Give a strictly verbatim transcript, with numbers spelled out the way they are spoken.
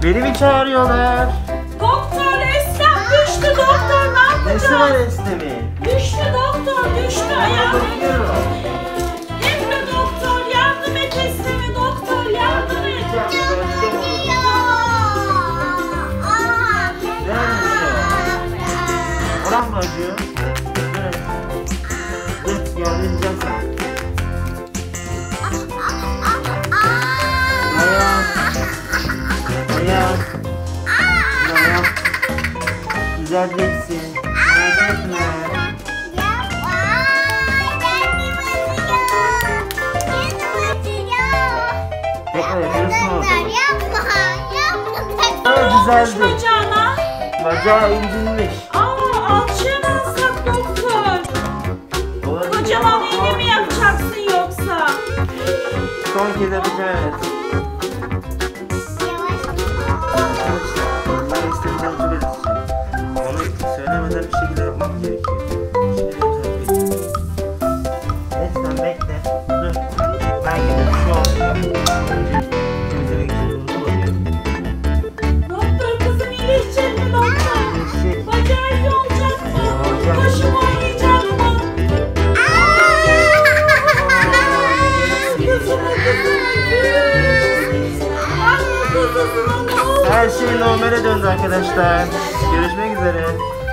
Beni mi çağırıyorlar? Doktor Eslem düştü doktor, ne yapacağız? Nesi var Eslem'in? Düştü doktor, düştü ayağı. Bakıyorum. Emre doktor yardım et Eslem'e, doktor yardım et. Oran mı acıyor? Evet. Dur, yardım edeceğim sana. Dayan. Dayan. Dayan. Düzeleceksin. Merak etme. Tekrar yapıyorsun orada. Evet, düzeldi. Bacağına. Bacağı incinmiş. Aa, alçıya mı alsak doktor? Kocaman iğne mi yapacaksın yoksa? Son kez yapacağım, evet. Arkadaşlar, ben istediğim çok edeceğim. Onu söylemeden bir şekilde yapmam gerekiyor. Neyse, bekle. Dur. Ben gidip şu an temizlemek için bunu bakıyorum. Doktor kızım iyileşecek mi doktor? İyileşecek. Bacağı iyi olacak mı? Olacak. Başım oynayacak mı? Kızıma kızıma gül. Anne kızısına ne oldu? Her şey normale döndü arkadaşlar. Görüşmek üzere.